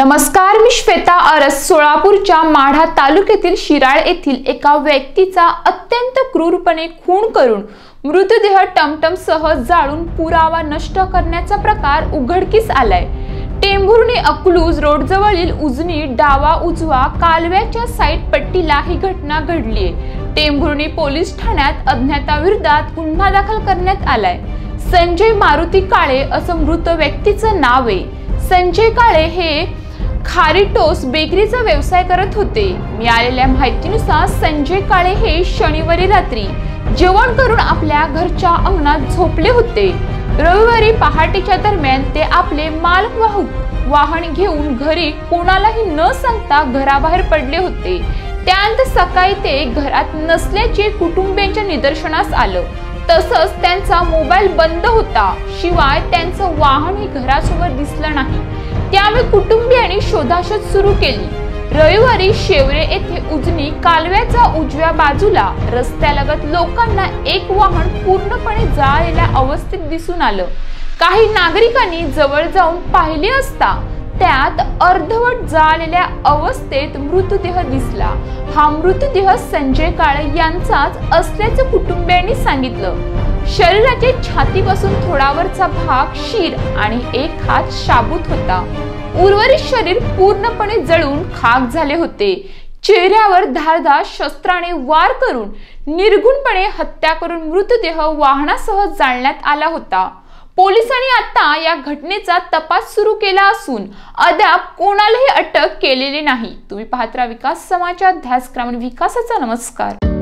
नमस्कार, मी श्वेता अरस. सोलापूरच्या माढा तालुक्यातील शिराळ येथील एका व्यक्तीचा अत्यंत क्रूरपणे खून करून मृतदेह टमटमसह जाळून पुरावा नष्ट करण्याचा प्रकार उघडकीस आलाय. टेंभुर्णी अकलूज रोड जवळील उजनी डावा उजवा कालव्याच्या साईड पट्टीला ही घटना घडलीय. टेंभुर्णी पोलीस ठाण्यात अज्ञाताविरोधात गुन्हा दाखल करण्यात आलाय. संजय मारुती काळे असं मृत व्यक्तीचं नाव आहे. संजय काळे हे खारीटोस बेकरीचा व्यवसाय करत होते. मिळालेल्या माहितीनुसार संजय काळे हे शनिवारी रात्री जेवण करून आपल्या घरच्या अंगणात झोपले होते. रविवारी पहाटेच्या दरम्यान ते आपले मालवाहक वाहन घेऊन घरी कोणालाही न सांगता घराबाहेर पडले होते. त्यानंतर सकाळी ते घरात नसल्याचे कुटुंबियांच्या निदर्शनास आलं. तसंच त्यांचा मोबाईल बंद होता. शिवाय त्यांचं वाहनही घरासमोर दिसलं नाही. त्यामुळे कुटुंबियांनी शोधाशोध सुरू केली. रविवारी शेवरे येथे उजनी कालव्याच्या उजव्या बाजूला रस्त्यालगत लोकांना एक वाहन पूर्णपणे जाळलेल्या अवस्थेत दिसून आलं. काही नागरिकांनी जवळ जाऊन पाहिले असता त्यात अर्धवट जाळलेल्या अवस्थेत मृतदेह दिसला. हा मृतदेह संजय काळे यांचाच असल्याचं कुटुंबियांनी सांगितलं. शरीराच्या छातीपासून थोडावरचा भाग शीर आणि एक हात शाबूत होता. उर्वरित शरीर पूर्णपणे जळून खाक झाले होते. चेहऱ्यावर धारदार शस्त्राने वार करून निर्गुणपणे हत्या करून मृतदेह वाहनासह जाळण्यात आला होता. पोलिसांनी आता या घटनेचा तपास सुरू केला असून अद्याप कोणालाही अटक केलेली नाही. तुम्ही पाहत राहा विकास समाचार, ध्यास ग्रामीण विकासाचा. नमस्कार.